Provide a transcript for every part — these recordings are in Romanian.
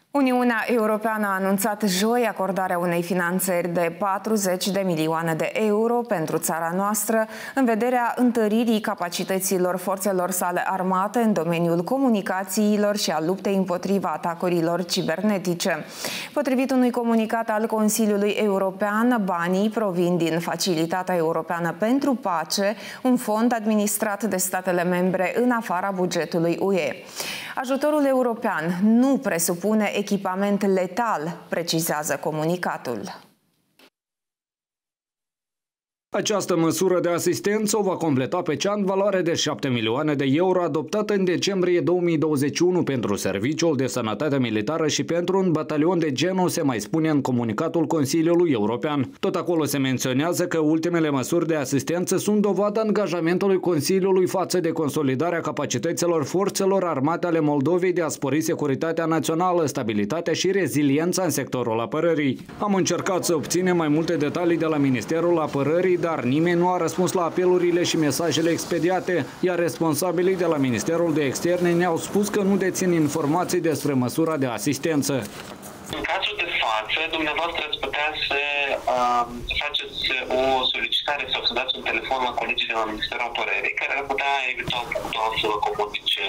Uniunea Europeană a anunțat joi acordarea unei finanțări de 40 de milioane de euro pentru țara noastră în vederea întăririi capacităților forțelor sale armate în domeniul comunicațiilor și a luptei împotriva atacurilor cibernetice. Potrivit unui comunicat al Consiliului European, banii provin din Facilitatea Europeană pentru Pace, un fond administrat de statele membre în afara bugetului UE. Ajutorul european nu presupune echipament letal, precizează comunicatul. Această măsură de asistență o va completa pe cea în valoare de 7 milioane de euro adoptată în decembrie 2021 pentru serviciul de sănătate militară și pentru un batalion de genul, se mai spune în comunicatul Consiliului European. Tot acolo se menționează că ultimele măsuri de asistență sunt dovada angajamentului Consiliului față de consolidarea capacităților forțelor armate ale Moldovei de a spori securitatea națională, stabilitatea și reziliența în sectorul apărării. Am încercat să obținem mai multe detalii de la Ministerul Apărării, dar nimeni nu a răspuns la apelurile și mesajele expediate, iar responsabilii de la Ministerul de Externe ne-au spus că nu dețin informații despre măsura de asistență. În cazul de față, dumneavoastră ați putea să faceți o solicitare sau să dați un telefon la colegii de la Ministerul Apărării, care ar putea eventual punctual să vă comunice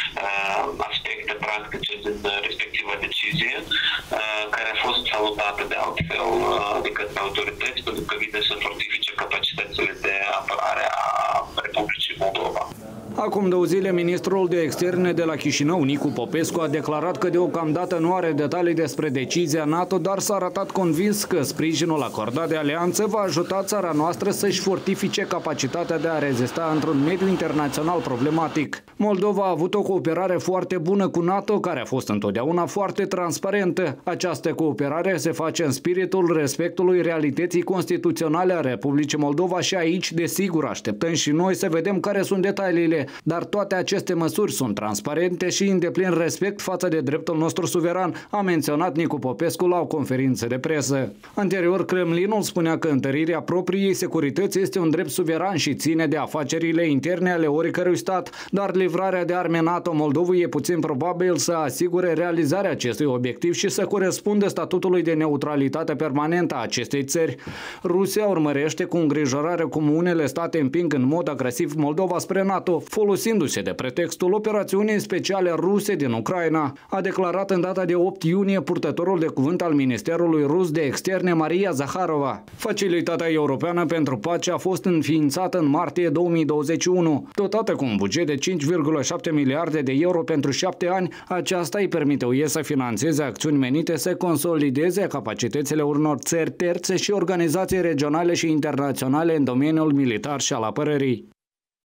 aspecte practice din respectiva decizie, care a fost salutată de altfel de către autorități, pentru că vine să fortifice capacitățile de apărare a Republicii Moldova. Acum 2 zile, ministrul de externe de la Chișinău, Nicu Popescu, a declarat că deocamdată nu are detalii despre decizia NATO, dar s-a arătat convins că sprijinul acordat de alianță va ajuta țara noastră să-și fortifice capacitatea de a rezista într-un mediu internațional problematic. Moldova a avut o cooperare foarte bună cu NATO, care a fost întotdeauna foarte transparentă. Această cooperare se face în spiritul respectului realității constituționale a Republicii Moldova și aici, desigur, așteptăm și noi să vedem care sunt detaliile. Dar toate aceste măsuri sunt transparente și în deplin respect față de dreptul nostru suveran, a menționat Nicu Popescu la o conferință de presă. Anterior, Kremlinul spunea că întărirea propriei securități este un drept suveran și ține de afacerile interne ale oricărui stat, dar livrarea de arme NATO Moldovei e puțin probabil să asigure realizarea acestui obiectiv și să corespundă statutului de neutralitate permanentă a acestei țări. Rusia urmărește cu îngrijorare cum unele state împing în mod agresiv Moldova spre NATO, folosindu-se de pretextul operațiunii speciale ruse din Ucraina, a declarat în data de 8 iunie purtătorul de cuvânt al Ministerului Rus de Externe, Maria Zaharova. Facilitatea Europeană pentru Pace a fost înființată în martie 2021. Dotată cu un buget de 5,7 miliarde de euro pentru 7 ani, aceasta îi permite UE să finanțeze acțiuni menite să consolideze capacitățile unor țări terțe și organizații regionale și internaționale în domeniul militar și al apărării.